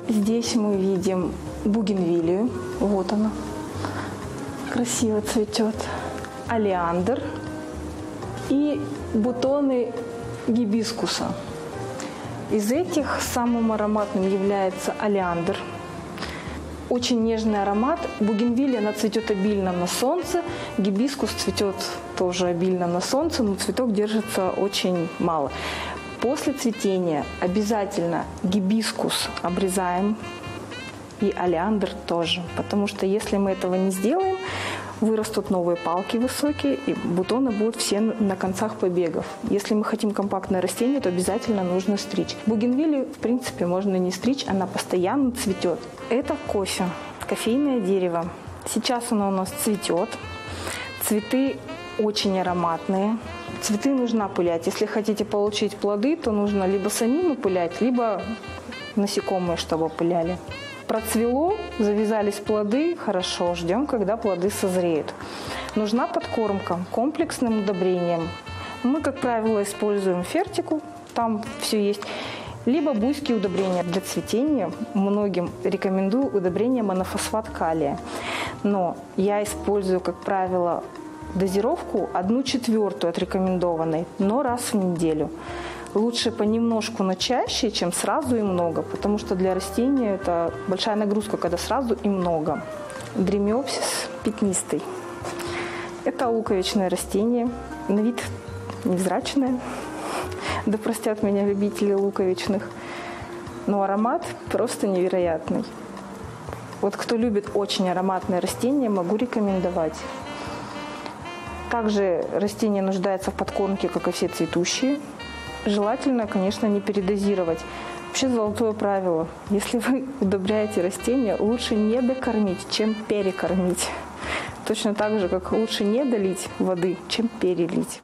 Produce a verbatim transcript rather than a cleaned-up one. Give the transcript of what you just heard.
Здесь мы видим бугенвиллию. Вот она. Красиво цветет. Олеандр и бутоны гибискуса. Из этих самым ароматным является олеандр. Очень нежный аромат. Бугенвиллия, она цветет обильно на солнце. Гибискус цветет тоже обильно на солнце, но цветок держится очень мало. После цветения обязательно гибискус обрезаем и олеандр тоже, потому что если мы этого не сделаем, вырастут новые палки высокие, и бутоны будут все на концах побегов. Если мы хотим компактное растение, то обязательно нужно стричь. Бугенвиллию, в принципе, можно не стричь, она постоянно цветет. Это кофе, кофейное дерево. Сейчас оно у нас цветет. Цветы очень ароматные. Цветы нужно опылять. Если хотите получить плоды, то нужно либо самим опылять, либо насекомые, чтобы опыляли. Процвело, завязались плоды, хорошо, ждем, когда плоды созреют. Нужна подкормка комплексным удобрением. Мы, как правило, используем фертику, там все есть, либо буйские удобрения. Для цветения многим рекомендую удобрение монофосфат калия. Но я использую, как правило, дозировку одну четвертую от рекомендованной, но раз в неделю. Лучше понемножку, но чаще, чем сразу и много, потому что для растения это большая нагрузка, когда сразу и много. Дремиопсис пятнистый. Это луковичное растение, на вид невзрачное, да простят меня любители луковичных, но аромат просто невероятный. Вот кто любит очень ароматные растения, могу рекомендовать. Также растение нуждается в подкормке, как и все цветущие. Желательно, конечно, не передозировать. Вообще золотое правило. Если вы удобряете растения, лучше не докормить, чем перекормить. Точно так же, как лучше не долить воды, чем перелить.